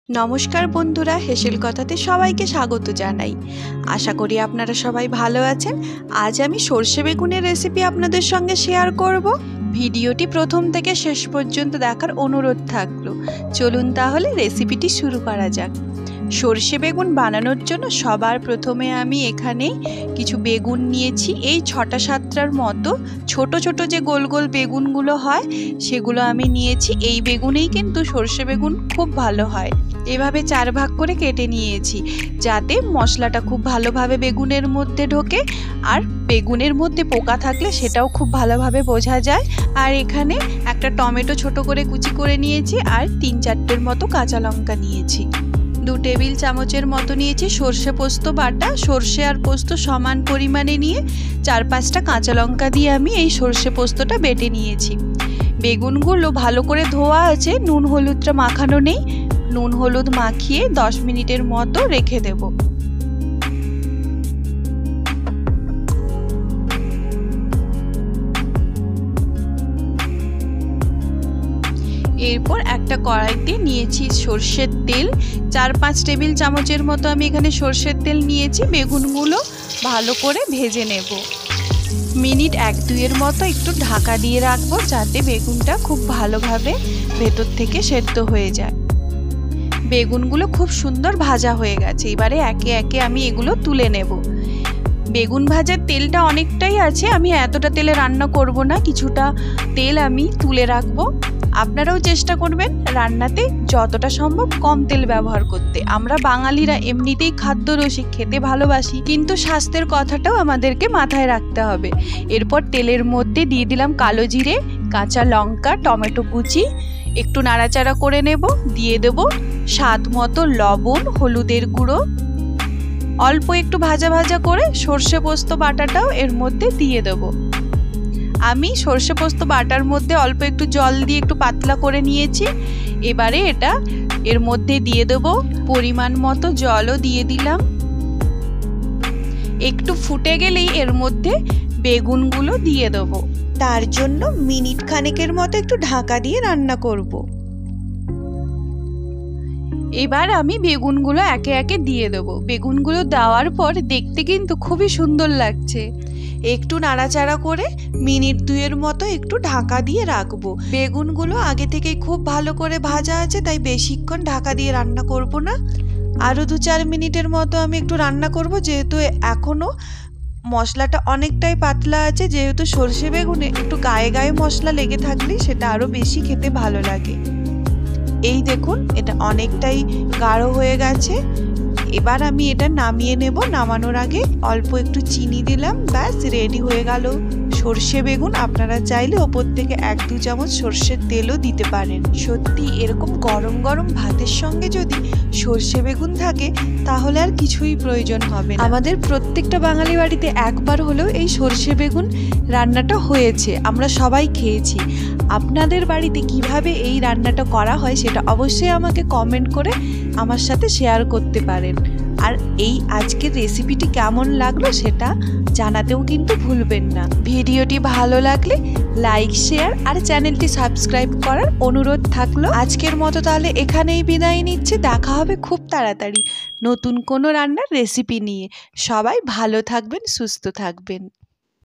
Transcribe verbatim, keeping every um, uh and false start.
নমস্কার বন্ধুরা, হেসেল কথাতে সবাইকে স্বাগত জানাই। আশা করি আপনারা সবাই ভালো আছেন। আজ আমি সর্ষে বেগুনের রেসিপি আপনাদের সঙ্গে শেয়ার করব। ভিডিওটি প্রথম থেকে শেষ পর্যন্ত দেখার অনুরোধ থাকলো। চলুন তাহলে রেসিপিটি শুরু করা যাক। সর্ষে বেগুন বানানোর জন্য সবার প্রথমে আমি এখানে কিছু বেগুন নিয়েছি। এই ছটা সাতটার মতো ছোট ছোট যে গোল গোল বেগুনগুলো হয় সেগুলো আমি নিয়েছি। এই বেগুনেই কিন্তু সর্ষে বেগুন খুব ভালো হয়। এভাবে চার ভাগ করে কেটে নিয়েছি যাতে মশলাটা খুব ভালোভাবে বেগুনের মধ্যে ঢোকে, আর বেগুনের মধ্যে পোকা থাকলে সেটাও খুব ভালোভাবে বোঝা যায়। আর এখানে একটা টমেটো ছোট করে কুচি করে নিয়েছি, আর তিন চারটের মতো কাঁচা লঙ্কা নিয়েছি। দু টেবিল চামচের মতো নিয়েছি সর্ষে পোস্ত বাটা। সর্ষে আর পোস্ত সমান পরিমাণে নিয়ে চার পাঁচটা কাঁচা লঙ্কা দিয়ে আমি এই সর্ষে পোস্তটা বেটে নিয়েছি। বেগুনগুলো ভালো করে ধোয়া আছে, নুন হলুদটা মাখানো নেই। নুন হলুদ মাখিয়ে দশ মিনিটের মতো রেখে দেব। এরপর একটা কড়াইতে নিয়েছি সর্ষের তেল। চার পাঁচ টেবিল চামচের মতো আমি এখানে সর্ষের তেল নিয়েছি। বেগুনগুলো ভালো করে ভেজে নেব। মিনিট এক দুইয়ের মতো একটু ঢাকা দিয়ে রাখবো যাতে বেগুনটা খুব ভালোভাবে ভেতর থেকে সেদ্ধ হয়ে যায়। বেগুনগুলো খুব সুন্দর ভাজা হয়ে গেছে। এবারে একে একে আমি এগুলো তুলে নেব। বেগুন ভাজার তেলটা অনেকটাই আছে, আমি এতটা তেলে রান্না করব না, কিছুটা তেল আমি তুলে রাখবো। আপনারাও চেষ্টা করবেন রান্নাতে যতটা সম্ভব কম তেল ব্যবহার করতে। আমরা বাঙালিরা এমনিতেই খাদ্য রসিক, খেতে ভালোবাসি, কিন্তু স্বাস্থ্যের কথাটাও আমাদেরকে মাথায় রাখতে হবে। এরপর তেলের মধ্যে দিয়ে দিলাম কালো জিরে, কাঁচা লঙ্কা, টমেটো কুচি, একটু নাড়াচাড়া করে নেব। দিয়ে দেব স্বাদ মতো লবণ, হলুদের গুঁড়ো। অল্প একটু ভাজা ভাজা করে সর্ষে পোস্ত বাটাটাও এর মধ্যে দিয়ে দেব। আমি সর্ষে পোস্ত বাটার মধ্যে অল্প একটু জল দিয়ে একটু পাতলা করে নিয়েছি। এবারে এটা এর মধ্যে দিয়ে দেব। পরিমাণ মতো জলও দিয়ে দিলাম। একটু ফুটে গেলেই এর মধ্যে বেগুনগুলো দিয়ে দেব। তার জন্য মিনিট খানেকের মতো একটু ঢাকা দিয়ে রান্না করব। এবার আমি বেগুনগুলো একে একে দিয়ে দেবো। বেগুনগুলো দেওয়ার পর দেখতে কিন্তু খুবই সুন্দর লাগছে। একটু নাড়াচাড়া করে মিনিট দুইয়ের মতো একটু ঢাকা দিয়ে রাখবো। বেগুনগুলো আগে থেকেই খুব ভালো করে ভাজা আছে, তাই বেশিক্ষণ ঢাকা দিয়ে রান্না করব না। আরও দু চার মিনিটের মতো আমি একটু রান্না করব, যেহেতু এখনও মশলাটা অনেকটাই পাতলা আছে। যেহেতু সর্ষে বেগুনে একটু গায়ে গায়ে মশলা লেগে থাকলে সেটা আরও বেশি খেতে ভালো লাগে। এই দেখুন, এটা অনেকটাই গাঢ় হয়ে গেছে। এবার আমি এটা নামিয়ে নেব। নামানোর আগে অল্প একটু চিনি দিলাম, ব্যাস রেডি হয়ে গেল সর্ষে বেগুন। আপনারা চাইলে ওপর থেকে এক দু চামচ সর্ষের তেলও দিতে পারেন। সত্যি এরকম গরম গরম ভাতের সঙ্গে যদি সর্ষে বেগুন থাকে তাহলে আর কিছুই প্রয়োজন হবে না। আমাদের প্রত্যেকটা বাঙালি বাড়িতে একবার হলেও এই সর্ষে বেগুন রান্নাটা হয়েছে, আমরা সবাই খেয়েছি। আপনাদের বাড়িতে কিভাবে এই রান্নাটা করা হয় সেটা অবশ্যই আমাকে কমেন্ট করে আমার সাথে শেয়ার করতে পারেন। আর এই আজকের রেসিপিটি কেমন লাগলো সেটা জানাতেও কিন্তু ভুলবেন না। ভিডিওটি ভালো লাগলে লাইক, শেয়ার আর চ্যানেলটি সাবস্ক্রাইব করার অনুরোধ থাকলো। আজকের মতো তাহলে এখানেই বিদায় নিচ্ছে। দেখা হবে খুব তাড়াতাড়ি নতুন কোনো রান্নার রেসিপি নিয়ে। সবাই ভালো থাকবেন, সুস্থ থাকবেন।